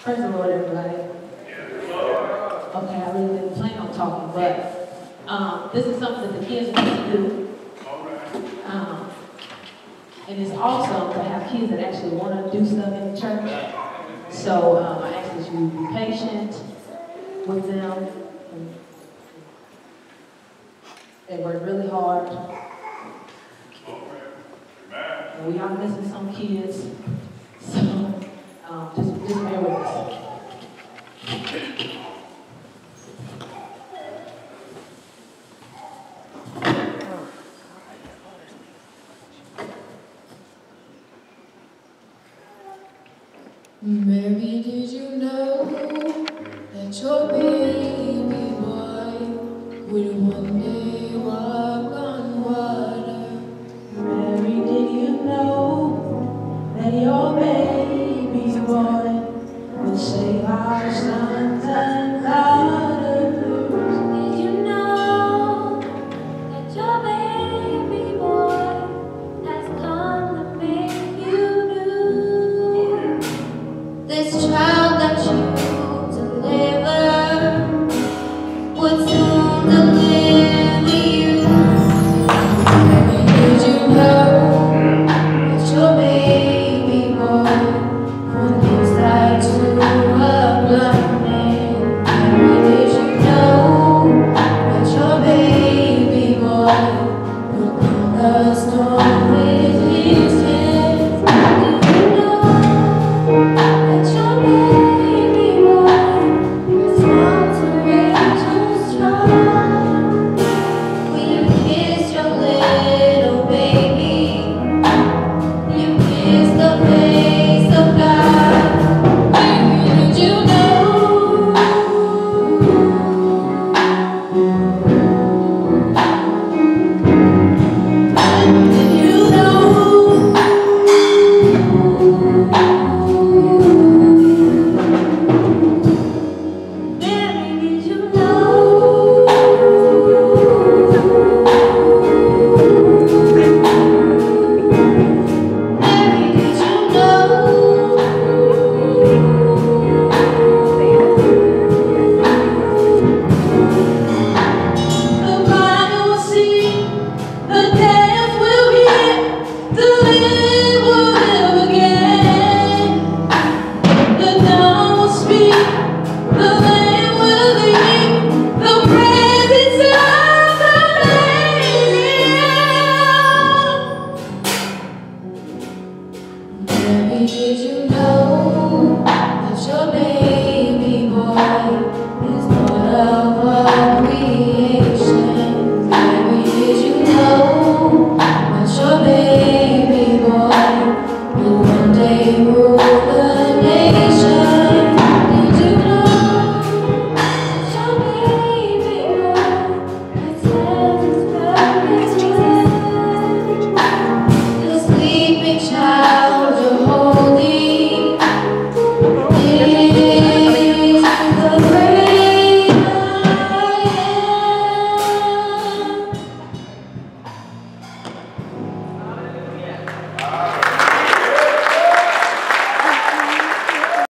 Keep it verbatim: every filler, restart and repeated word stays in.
Praise the Lord, everybody. Okay, I really didn't plan on talking, but um, this is something that the kids want to do. Um, and it's awesome to have kids that actually want to do stuff in the church. So um, I ask that you be patient with them. They work really hard. And we are missing some kids. So um, just, just bear with us. Mary, did you know that your baby